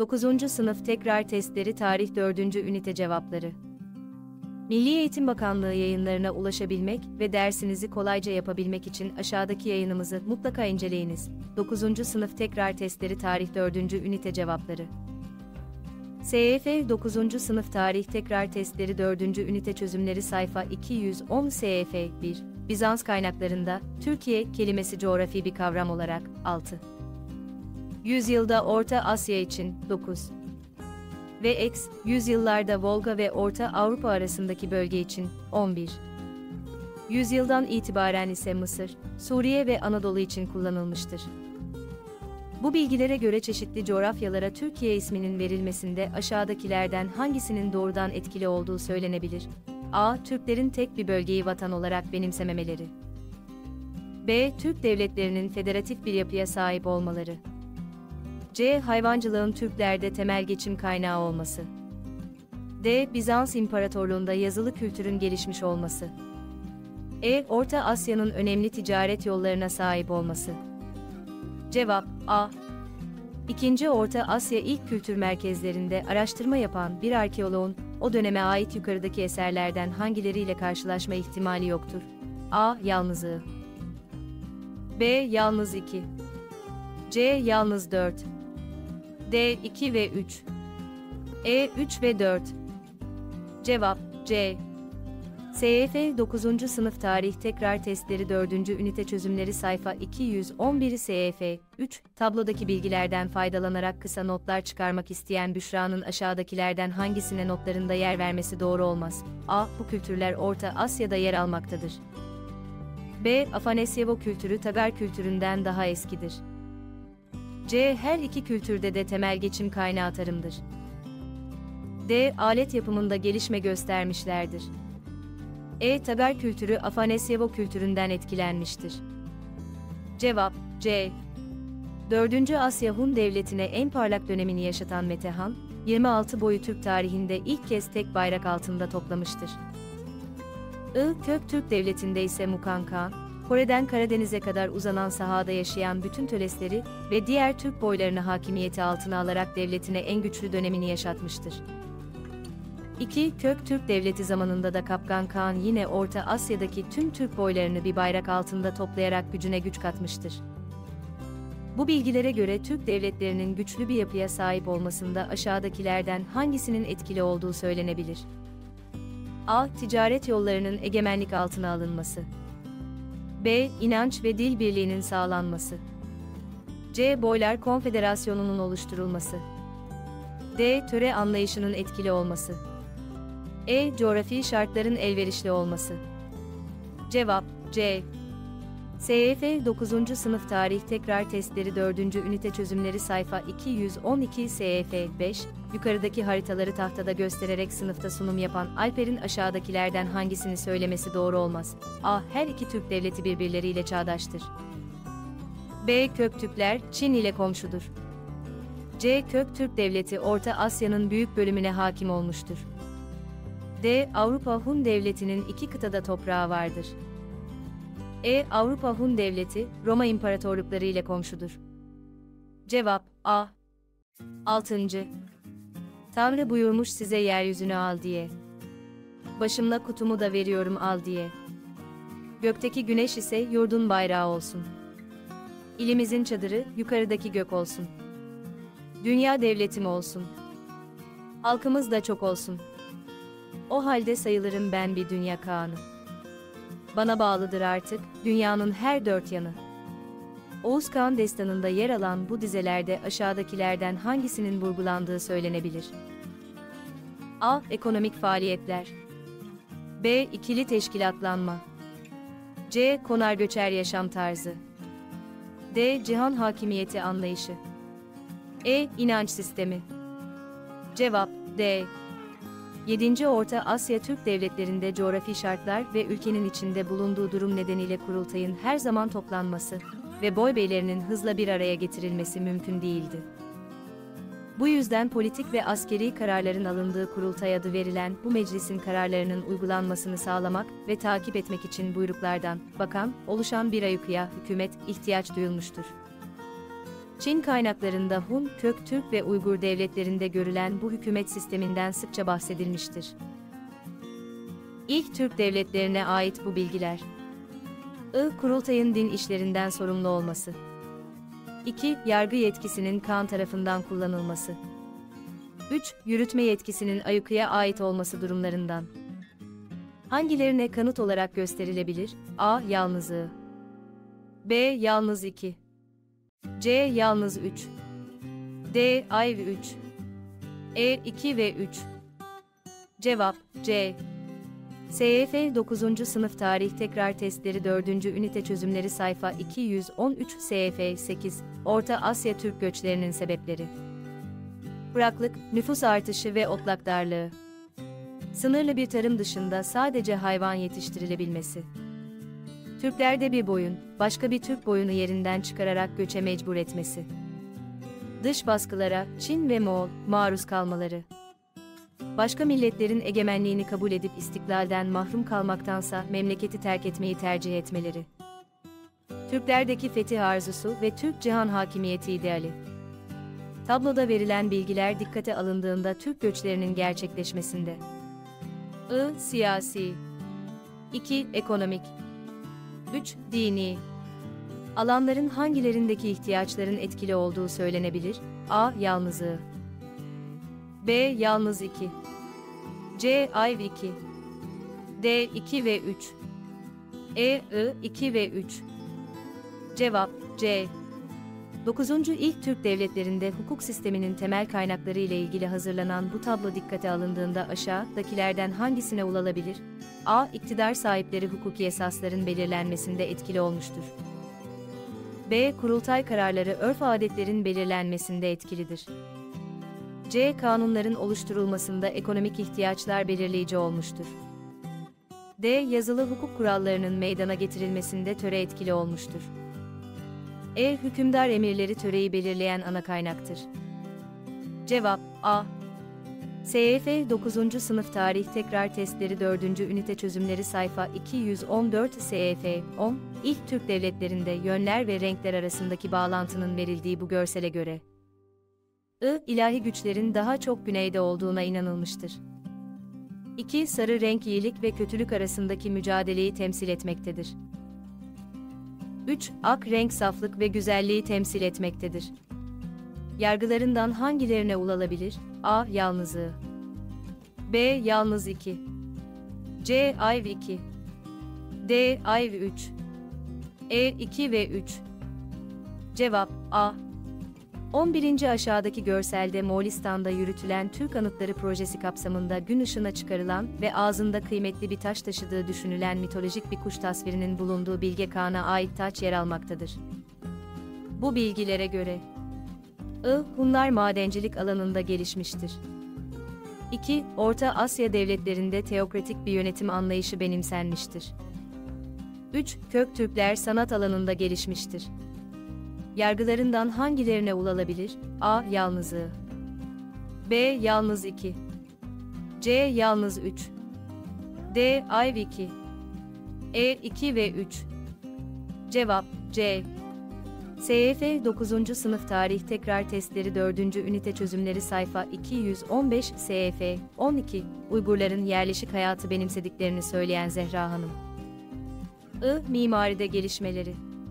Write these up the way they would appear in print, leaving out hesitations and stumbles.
9. Sınıf Tekrar Testleri Tarih 4. Ünite Cevapları. Milli Eğitim Bakanlığı yayınlarına ulaşabilmek ve dersinizi kolayca yapabilmek için aşağıdaki yayınımızı mutlaka inceleyiniz. 9. Sınıf Tekrar Testleri Tarih 4. Ünite Cevapları. SYF 9. Sınıf Tarih Tekrar Testleri 4. Ünite Çözümleri Sayfa 210 SYF 1. Bizans kaynaklarında Türkiye kelimesi coğrafi bir kavram olarak 6. Yüzyılda Orta Asya için 9 ve yüzyıllarda Volga ve Orta Avrupa arasındaki bölge için 11. Yüzyıldan itibaren ise Mısır, Suriye ve Anadolu için kullanılmıştır. Bu bilgilere göre çeşitli coğrafyalara Türkiye isminin verilmesinde aşağıdakilerden hangisinin doğrudan etkili olduğu söylenebilir? A. Türklerin tek bir bölgeyi vatan olarak benimsememeleri. B. Türk devletlerinin federatif bir yapıya sahip olmaları. C. Hayvancılığın Türklerde temel geçim kaynağı olması. D. Bizans İmparatorluğunda yazılı kültürün gelişmiş olması. E. Orta Asya'nın önemli ticaret yollarına sahip olması. Cevap A. İkinci Orta Asya ilk kültür merkezlerinde araştırma yapan bir arkeoloğun o döneme ait yukarıdaki eserlerden hangileriyle karşılaşma ihtimali yoktur? A. Yalnızlığı. B. Yalnız 2. C. Yalnız 4. D. 2 ve 3. E. 3 ve 4. Cevap C. SYF 9. Sınıf Tarih Tekrar Testleri 4. Ünite Çözümleri Sayfa 211 SYF 3. Tablodaki bilgilerden faydalanarak kısa notlar çıkarmak isteyen Büşra'nın aşağıdakilerden hangisine notlarında yer vermesi doğru olmaz? A. Bu kültürler Orta Asya'da yer almaktadır. B. Afanasyevo kültürü Tagar kültüründen daha eskidir. C. Her iki kültürde de temel geçim kaynağı tarımdır. D. Alet yapımında gelişme göstermişlerdir. E. Tagar kültürü Afanasyevo kültüründen etkilenmiştir. Cevap C. 4. Asya Hun Devleti'ne en parlak dönemini yaşatan Metehan, 26 boyu Türk tarihinde ilk kez tek bayrak altında toplamıştır. Köktürk Devleti'nde ise Mukan Kağan, Kore'den Karadeniz'e kadar uzanan sahada yaşayan bütün Tölesleri ve diğer Türk boylarını hakimiyeti altına alarak devletine en güçlü dönemini yaşatmıştır. 2. Köktürk Devleti zamanında da Kapkan Kağan yine Orta Asya'daki tüm Türk boylarını bir bayrak altında toplayarak gücüne güç katmıştır. Bu bilgilere göre Türk devletlerinin güçlü bir yapıya sahip olmasında aşağıdakilerden hangisinin etkili olduğu söylenebilir? A. Ticaret yollarının egemenlik altına alınması. B. İnanç ve dil birliğinin sağlanması. C. Boylar Konfederasyonu'nun oluşturulması. D. Töre anlayışının etkili olması. E. Coğrafi şartların elverişli olması. Cevap C. SYF 9. Sınıf Tarih Tekrar Testleri 4. Ünite Çözümleri Sayfa 212 SYF 5. Yukarıdaki haritaları tahtada göstererek sınıfta sunum yapan Alper'in aşağıdakilerden hangisini söylemesi doğru olmaz? A. Her iki Türk devleti birbirleriyle çağdaştır. B. Köktürkler Çin ile komşudur. C. Köktürk Devleti Orta Asya'nın büyük bölümüne hakim olmuştur. D. Avrupa Hun Devleti'nin iki kıtada toprağı vardır. E. Avrupa Hun Devleti, Roma İmparatorlukları ile komşudur. Cevap A. 6. Tanrı buyurmuş size yeryüzünü al diye. Başımla kutumu da veriyorum al diye. Gökteki güneş ise yurdun bayrağı olsun. İlimizin çadırı yukarıdaki gök olsun. Dünya devletim olsun. Halkımız da çok olsun. O halde sayılırım ben bir dünya kağanı. Bana bağlıdır artık dünyanın her dört yanı. Oğuz Kağan destanında yer alan bu dizelerde aşağıdakilerden hangisinin vurgulandığı söylenebilir? A. Ekonomik faaliyetler. B. İkili teşkilatlanma. C. Konar göçer yaşam tarzı. D. Cihan hakimiyeti anlayışı. E. İnanç sistemi. Cevap D. 7. Orta Asya Türk devletlerinde coğrafi şartlar ve ülkenin içinde bulunduğu durum nedeniyle kurultayın her zaman toplanması ve boybeylerinin hızla bir araya getirilmesi mümkün değildi. Bu yüzden politik ve askeri kararların alındığı kurultay adı verilen bu meclisin kararlarının uygulanmasını sağlamak ve takip etmek için buyruklardan, bakan, oluşan bir ayyukuya hükümet ihtiyaç duyulmuştur. Çin kaynaklarında Hun, Köktürk ve Uygur devletlerinde görülen bu hükümet sisteminden sıkça bahsedilmiştir. İlk Türk devletlerine ait bu bilgiler. Kurultayın din işlerinden sorumlu olması. 2. Yargı yetkisinin Kağan tarafından kullanılması. 3. Yürütme yetkisinin Ayuka'ya ait olması durumlarından hangilerine kanıt olarak gösterilebilir? A. Yalnızlığı. B. Yalnız 2. C. Yalnız 3. D. Ayrı 3. E. 2 ve 3. Cevap C. SYF 9. Sınıf Tarih Tekrar Testleri 4. Ünite Çözümleri sayfa 213 SYF 8 Orta Asya Türk göçlerinin sebepleri. Kuraklık, nüfus artışı ve otlak darlığı. Sınırlı bir tarım dışında sadece hayvan yetiştirilebilmesi. Türklerde bir boyun, başka bir Türk boyunu yerinden çıkararak göçe mecbur etmesi. Dış baskılara, Çin ve Moğol, maruz kalmaları. Başka milletlerin egemenliğini kabul edip istiklalden mahrum kalmaktansa memleketi terk etmeyi tercih etmeleri. Türklerdeki fetih arzusu ve Türk cihan hakimiyeti ideali. Tabloda verilen bilgiler dikkate alındığında Türk göçlerinin gerçekleşmesinde. Siyasi. 2. Ekonomik. 3. Dini. Alanların hangilerindeki ihtiyaçların etkili olduğu söylenebilir? A. Yalnızlığı. B. Yalnız 2. C. Ayv 2. D. 2 ve 3. E. 2 ve 3. Cevap C. 9. İlk Türk devletlerinde hukuk sisteminin temel kaynakları ile ilgili hazırlanan bu tablo dikkate alındığında aşağıdakilerden hangisine ulaşılabilir? A. İktidar sahipleri hukuki esasların belirlenmesinde etkili olmuştur. B. Kurultay kararları örf adetlerin belirlenmesinde etkilidir. C. Kanunların oluşturulmasında ekonomik ihtiyaçlar belirleyici olmuştur. D. Yazılı hukuk kurallarının meydana getirilmesinde töre etkili olmuştur. E. Hükümdar emirleri töreyi belirleyen ana kaynaktır. Cevap A. SYF 9. Sınıf Tarih Tekrar Testleri 4. Ünite Çözümleri sayfa 214 SYF 10 İlk Türk devletlerinde yönler ve renkler arasındaki bağlantının verildiği bu görsele göre ilahi güçlerin daha çok güneyde olduğuna inanılmıştır. 2. Sarı renk iyilik ve kötülük arasındaki mücadeleyi temsil etmektedir. 3. Ak renk saflık ve güzelliği temsil etmektedir. Yargılarından hangilerine ulaşılabilir? A. Yalnızlığı. B. Yalnız 2. C. Ayv 2. D. Ayv 3. E. 2 ve 3. Cevap A. 11. Aşağıdaki görselde Moğolistan'da yürütülen Türk Anıtları projesi kapsamında gün ışığına çıkarılan ve ağzında kıymetli bir taş taşıdığı düşünülen mitolojik bir kuş tasvirinin bulunduğu Bilge Kağan'a ait taç yer almaktadır. Bu bilgilere göre Hunlar madencilik alanında gelişmiştir. 2. Orta Asya devletlerinde teokratik bir yönetim anlayışı benimsenmiştir. 3. Köktürkler sanat alanında gelişmiştir. Yargılarından hangilerine ulaşılabilir? A. Yalnızlığı. B. Yalnız 2. C. Yalnız 3. D. Ayv 2. E. 2 ve 3. Cevap C. SYF 9. Sınıf Tarih Tekrar Testleri 4. Ünite Çözümleri sayfa 215 SYF 12 Uygurların yerleşik hayatı benimsediklerini söyleyen Zehra Hanım. Mimaride gelişmeleri.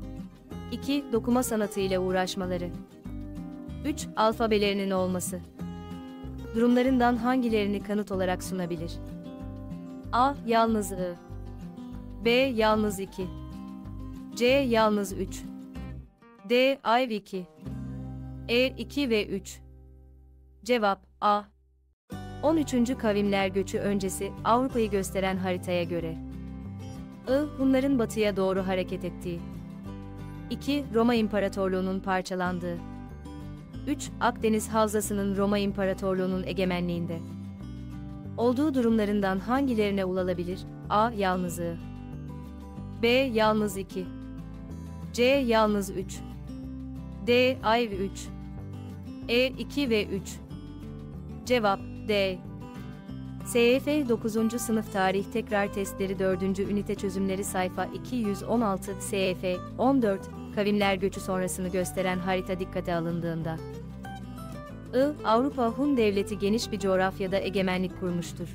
2. Dokuma sanatıyla uğraşmaları. 3. Alfabelerinin olması. Durumlarından hangilerini kanıt olarak sunabilir? A. Yalnız I. B. Yalnız 2. C. Yalnız 3. D. Ayv 2. E. 2 ve 3. Cevap A. 13. Kavimler göçü öncesi Avrupa'yı gösteren haritaya göre Hunların batıya doğru hareket ettiği. 2. Roma İmparatorluğu'nun parçalandığı. 3. Akdeniz Havzası'nın Roma İmparatorluğu'nun egemenliğinde olduğu durumlarından hangilerine ulaşılabilir? A. Yalnızlığı. B. Yalnız 2. C. Yalnız 3. D. Ayv 3. E. 2 ve 3. Cevap D. SYF 9. Sınıf Tarih Tekrar Testleri 4. Ünite Çözümleri Sayfa 216 SYF 14 Kavimler göçü sonrasını gösteren harita dikkate alındığında Avrupa Hun Devleti geniş bir coğrafyada egemenlik kurmuştur.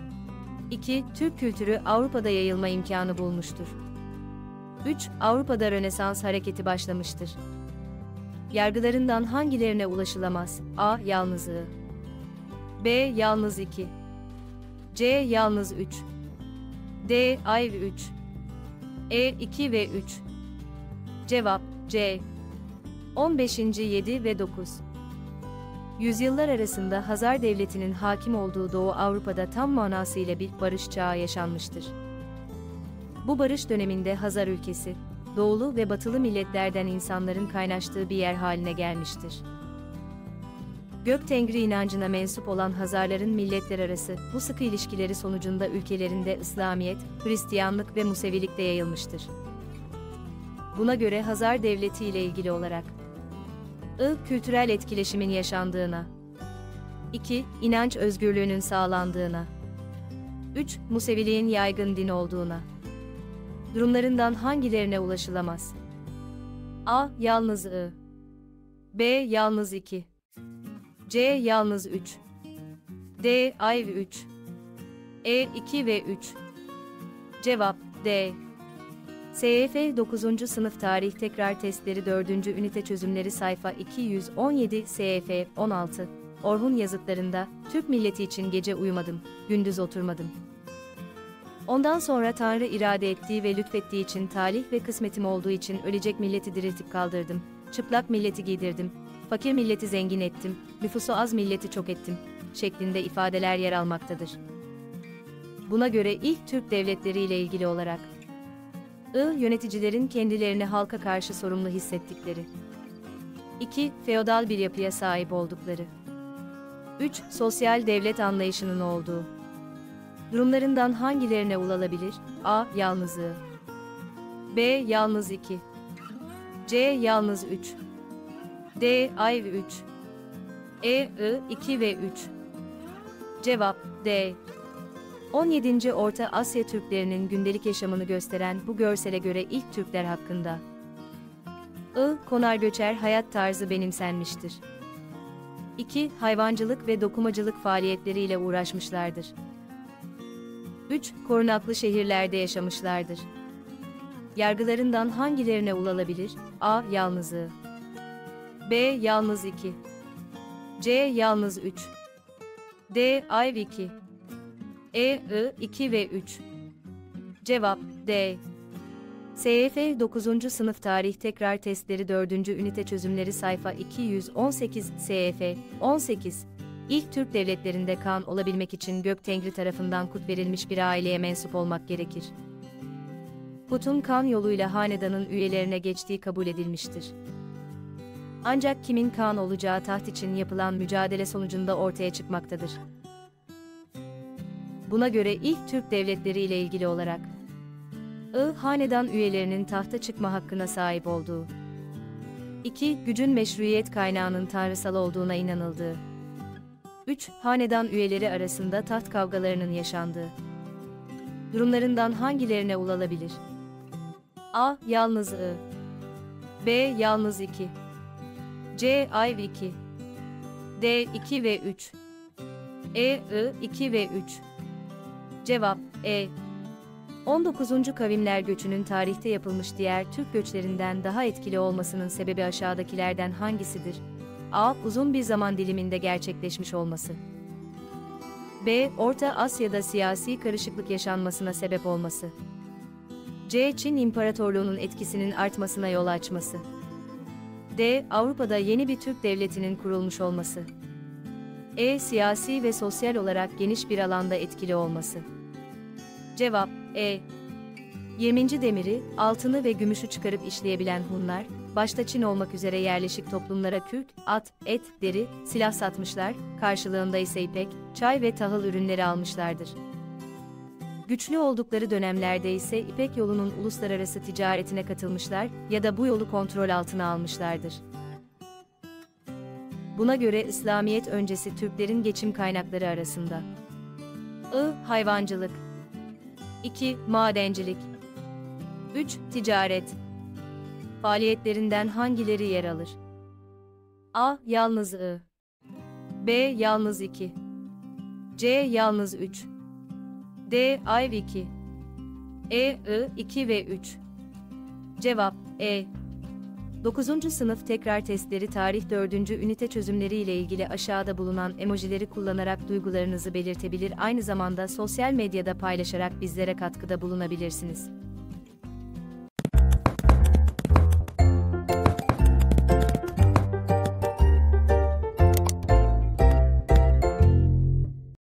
2. Türk kültürü Avrupa'da yayılma imkanı bulmuştur. 3. Avrupa'da Rönesans hareketi başlamıştır. Yargılarından hangilerine ulaşılamaz? A. Yalnız I. B. Yalnız 2. C. Yalnız 3. D. Ayrı 3. E. 2 ve 3. Cevap C. 15. 7 ve 9. Yüzyıllar arasında Hazar Devleti'nin hakim olduğu Doğu Avrupa'da tam manasıyla bir barış çağı yaşanmıştır. Bu barış döneminde Hazar ülkesi, doğulu ve batılı milletlerden insanların kaynaştığı bir yer haline gelmiştir. Göktengri inancına mensup olan Hazarların milletler arası bu sıkı ilişkileri sonucunda ülkelerinde İslamiyet, Hristiyanlık ve Musevilik de yayılmıştır. Buna göre Hazar Devleti ile ilgili olarak kültürel etkileşimin yaşandığına, 2. İnanç özgürlüğünün sağlandığına, 3. Museviliğin yaygın din olduğuna. Durumlarından hangilerine ulaşılamaz? A. Yalnız I. B. Yalnız 2. C. Yalnız 3. D. Ayrı 3. E. 2 ve 3. Cevap D. SYF 9. Sınıf Tarih Tekrar Testleri 4. Ünite Çözümleri Sayfa 217 SYF 16 Orhun yazıtlarında, Türk milleti için gece uyumadım, gündüz oturmadım. Ondan sonra Tanrı irade ettiği ve lütfettiği için talih ve kısmetim olduğu için ölecek milleti diriltip kaldırdım, çıplak milleti giydirdim, fakir milleti zengin ettim, nüfusu az milleti çok ettim, şeklinde ifadeler yer almaktadır. Buna göre ilk Türk devletleri ile ilgili olarak yöneticilerin kendilerini halka karşı sorumlu hissettikleri. 2. Feodal bir yapıya sahip oldukları. 3. Sosyal devlet anlayışının olduğu. Durumlarından hangilerine ulaşılabilir? A. Yalnız I. B. Yalnız 2. C. Yalnız 3. D. Ayrı 3. E. 2 ve 3. Cevap D. 17. Orta Asya Türklerinin gündelik yaşamını gösteren bu görsele göre ilk Türkler hakkında konar göçer hayat tarzı benimsenmiştir. 2. Hayvancılık ve dokumacılık faaliyetleriyle uğraşmışlardır. 3. Korunaklı şehirlerde yaşamışlardır. Yargılarından hangilerine ulaşılabilir? A. Yalnız I. B. Yalnız 2. C. Yalnız 3. D. Ayrı 2. E. 2 ve 3. Cevap D. SYF 9. Sınıf Tarih Tekrar Testleri 4. Ünite Çözümleri Sayfa 218 SYF 18 İlk Türk devletlerinde kan olabilmek için Göktengri tarafından kut verilmiş bir aileye mensup olmak gerekir. Kutun kan yoluyla hanedanın üyelerine geçtiği kabul edilmiştir. Ancak kimin kan olacağı taht için yapılan mücadele sonucunda ortaya çıkmaktadır. Buna göre ilk Türk devletleri ile ilgili olarak hanedan üyelerinin tahta çıkma hakkına sahip olduğu. 2. Gücün meşruiyet kaynağının tanrısal olduğuna inanıldığı. 3. Hanedan üyeleri arasında taht kavgalarının yaşandığı. Durumlarından hangilerine ulaşılabilir? A. Yalnız I. B. Yalnız 2. C. Ayrı 2. D. 2 ve 3. E. 2 ve 3. Cevap E. 19. Kavimler göçünün tarihte yapılmış diğer Türk göçlerinden daha etkili olmasının sebebi aşağıdakilerden hangisidir? A. Uzun bir zaman diliminde gerçekleşmiş olması. B. Orta Asya'da siyasi karışıklık yaşanmasına sebep olması. C. Çin İmparatorluğu'nun etkisinin artmasına yol açması. D. Avrupa'da yeni bir Türk devletinin kurulmuş olması. E. Siyasi ve sosyal olarak geniş bir alanda etkili olması. Cevap E. 20. Demiri, altını ve gümüşü çıkarıp işleyebilen Hunlar, başta Çin olmak üzere yerleşik toplumlara kürk, at, et, deri, silah satmışlar, karşılığında ise ipek, çay ve tahıl ürünleri almışlardır. Güçlü oldukları dönemlerde ise İpek yolunun uluslararası ticaretine katılmışlar ya da bu yolu kontrol altına almışlardır. Buna göre İslamiyet öncesi Türklerin geçim kaynakları arasında I. Hayvancılık. 2. Madencilik. 3. Ticaret. Faaliyetlerinden hangileri yer alır? A. Yalnız I. B. Yalnız 2. C. Yalnız 3. D. Ay 2. I. 2 ve 3. Cevap E. 9. sınıf tekrar testleri tarih 4. ünite çözümleri ile ilgili aşağıda bulunan emojileri kullanarak duygularınızı belirtebilir, aynı zamanda sosyal medyada paylaşarak bizlere katkıda bulunabilirsiniz.